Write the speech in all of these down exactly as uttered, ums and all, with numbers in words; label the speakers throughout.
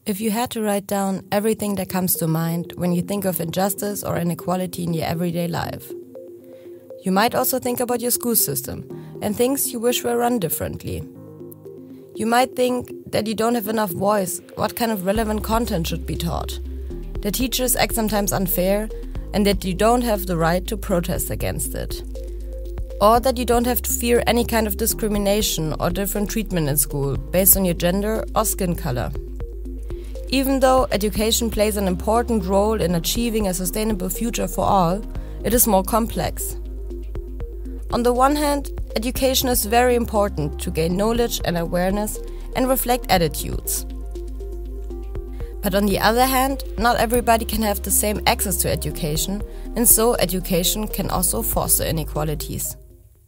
Speaker 1: If you had to write down everything that comes to mind when you think of injustice or inequality in your everyday life, you might also think about your school system and things you wish were run differently. You might think that you don't have enough voice, what kind of relevant content should be taught, that teachers act sometimes unfair, and that you don't have the right to protest against it. Or that you don't have to fear any kind of discrimination or different treatment in school based on your gender or skin color. Even though education plays an important role in achieving a sustainable future for all, it is more complex. On the one hand, education is very important to gain knowledge and awareness and reflect attitudes. But on the other hand, not everybody can have the same access to education, and so education can also foster inequalities.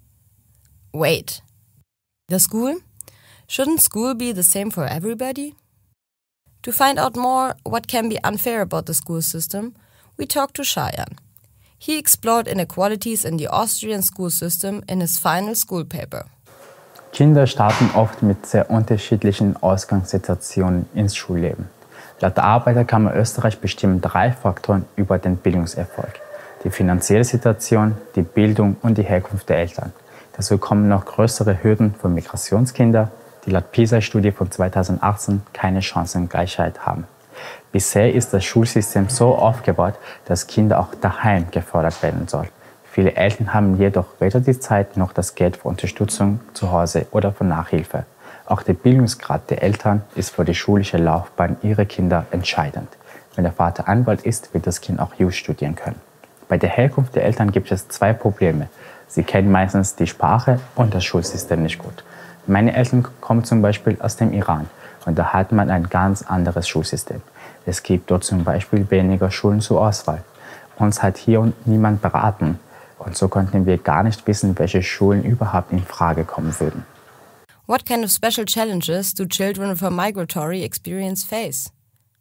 Speaker 1: Wait, the school? Shouldn't school be the same for everybody? To find out more what can be unfair about the school system, we talked to Shayan. He explored inequalities in the Austrian school system in his final school paper.
Speaker 2: Kinder starten oft mit sehr unterschiedlichen Ausgangssituationen ins Schulleben. Laut der Arbeiterkammer Österreich bestimmen drei Faktoren über den Bildungserfolg: die finanzielle Situation, die Bildung und die Herkunft der Eltern. Dazu kommen noch größere Hürden für Migrationskinder, die laut PISA-Studie von zweitausendachtzehn keine Chancengleichheit haben. Bisher ist das Schulsystem so aufgebaut, dass Kinder auch daheim gefördert werden sollen. Viele Eltern haben jedoch weder die Zeit noch das Geld für Unterstützung zu Hause oder für Nachhilfe. Auch der Bildungsgrad der Eltern ist für die schulische Laufbahn ihrer Kinder entscheidend. Wenn der Vater Anwalt ist, wird das Kind auch Jus studieren können. Bei der Herkunft der Eltern gibt es zwei Probleme. Sie kennen meistens die Sprache und das Schulsystem nicht gut. Meine Eltern kommen zum Beispiel aus dem Iran und da hat man ein ganz anderes Schulsystem. Es gibt dort zum Beispiel weniger Schulen zur Auswahl. Uns hat hier niemand beraten und so konnten wir gar nicht wissen, welche Schulen überhaupt in Frage kommen würden.
Speaker 1: What kind of special challenges do children with a migratory experience face?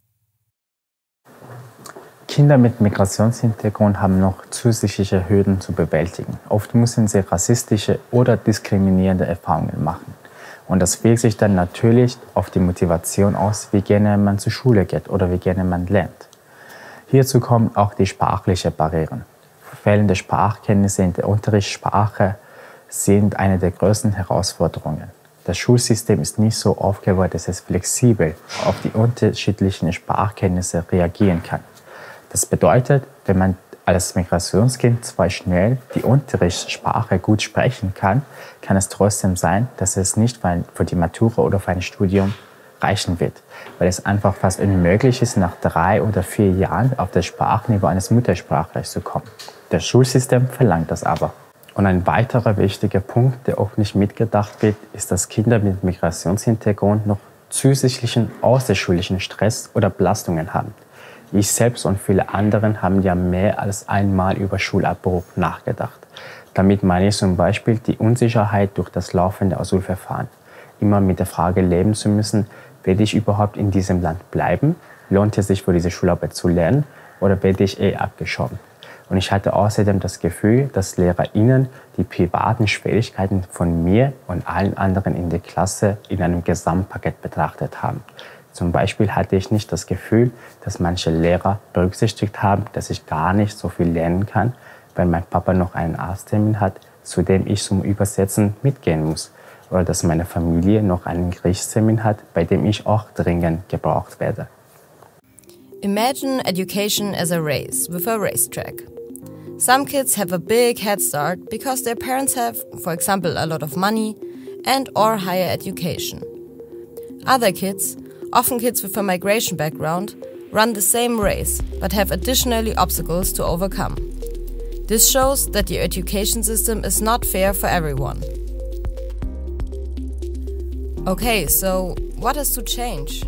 Speaker 2: Kinder mit Migrationshintergrund haben noch zusätzliche Hürden zu bewältigen. Oft müssen sie rassistische oder diskriminierende Erfahrungen machen. Und das wirkt sich dann natürlich auf die Motivation aus, wie gerne man zur Schule geht oder wie gerne man lernt. Hierzu kommen auch die sprachlichen Barrieren. Fehlende Sprachkenntnisse in der Unterrichtssprache sind eine der größten Herausforderungen. Das Schulsystem ist nicht so aufgebaut, dass es flexibel auf die unterschiedlichen Sprachkenntnisse reagieren kann. Das bedeutet, wenn man als Migrationskind zwar schnell die Unterrichtssprache gut sprechen kann, kann es trotzdem sein, dass es nicht für die Matura oder für ein Studium reichen wird, weil es einfach fast unmöglich ist, nach drei oder vier Jahren auf das Sprachniveau eines Muttersprachlers zu kommen. Das Schulsystem verlangt das aber. Und ein weiterer wichtiger Punkt, der oft nicht mitgedacht wird, ist, dass Kinder mit Migrationshintergrund noch zusätzlichen außerschulischen Stress oder Belastungen haben. Ich selbst und viele anderen haben ja mehr als einmal über Schulabbruch nachgedacht. Damit meine ich zum Beispiel die Unsicherheit durch das laufende Asylverfahren. Immer mit der Frage leben zu müssen, werde ich überhaupt in diesem Land bleiben? Lohnt es sich für diese Schularbeit zu lernen oder werde ich eh abgeschoben? Und ich hatte außerdem das Gefühl, dass LehrerInnen die privaten Schwierigkeiten von mir und allen anderen in der Klasse in einem Gesamtpaket betrachtet haben. Zum Beispiel hatte ich nicht das Gefühl, dass manche Lehrer berücksichtigt haben, dass ich gar nicht so viel lernen kann, weil mein Papa noch einen Arzttermin hat, zu dem ich zum Übersetzen mitgehen muss. Oder dass meine Familie noch einen Gerichtstermin hat, bei dem ich auch dringend gebraucht werde.
Speaker 1: Imagine education as a race with a racetrack. Some kids have a big head start because their parents have, for example, a lot of money and or higher education. Other kids, often kids with a migration background, run the same race, but have additionally obstacles to overcome. This shows that the education system is not fair for everyone. Okay, so what has to change?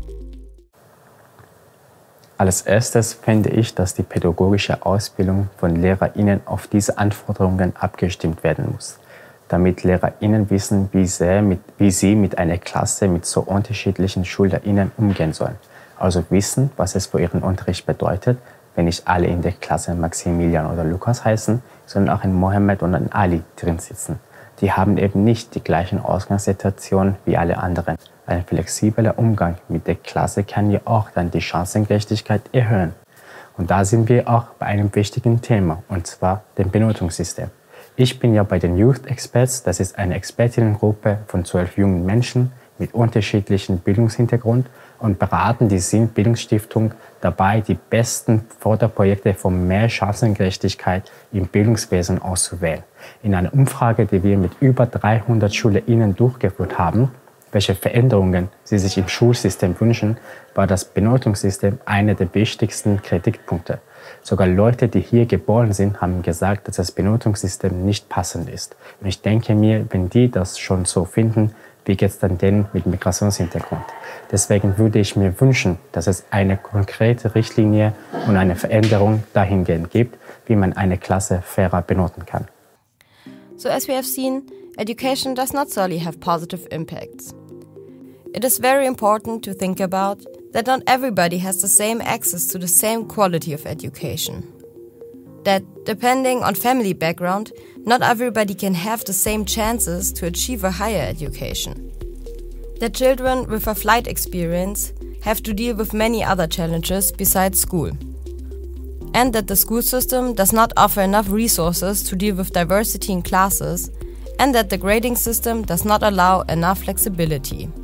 Speaker 2: Als erstes finde ich, dass die pädagogische Ausbildung von LehrerInnen auf diese Anforderungen abgestimmt werden muss, damit LehrerInnen wissen, wie, sehr mit, wie sie mit einer Klasse mit so unterschiedlichen SchülerInnen umgehen sollen. Also wissen, was es für ihren Unterricht bedeutet, wenn nicht alle in der Klasse Maximilian oder Lukas heißen, sondern auch ein Mohammed und ein Ali drin sitzen. Die haben eben nicht die gleichen Ausgangssituationen wie alle anderen. Ein flexibler Umgang mit der Klasse kann ja auch dann die Chancengerechtigkeit erhöhen. Und da sind wir auch bei einem wichtigen Thema, und zwar dem Benotungssystem. Ich bin ja bei den Youth Experts, das ist eine Expertinnengruppe von zwölf jungen Menschen mit unterschiedlichem Bildungshintergrund und beraten die S I N Bildungsstiftung dabei, die besten Förderprojekte für mehr Chancengerechtigkeit im Bildungswesen auszuwählen. In einer Umfrage, die wir mit über dreihundert SchülerInnen durchgeführt haben, welche Veränderungen sie sich im Schulsystem wünschen, war das Benotungssystem einer der wichtigsten Kritikpunkte. Sogar Leute, die hier geboren sind, haben gesagt, dass das Benotungssystem nicht passend ist. Und ich denke mir, wenn die das schon so finden, wie geht es dann denen mit Migrationshintergrund? Deswegen würde ich mir wünschen, dass es eine konkrete Richtlinie und eine Veränderung dahingehend gibt, wie man eine Klasse fairer benoten kann.
Speaker 1: So as we have seen, education does not solely have positive impacts. It is very important to think about that not everybody has the same access to the same quality of education. That, depending on family background, not everybody can have the same chances to achieve a higher education. That children with a flight experience have to deal with many other challenges besides school. And that the school system does not offer enough resources to deal with diversity in classes, and that the grading system does not allow enough flexibility.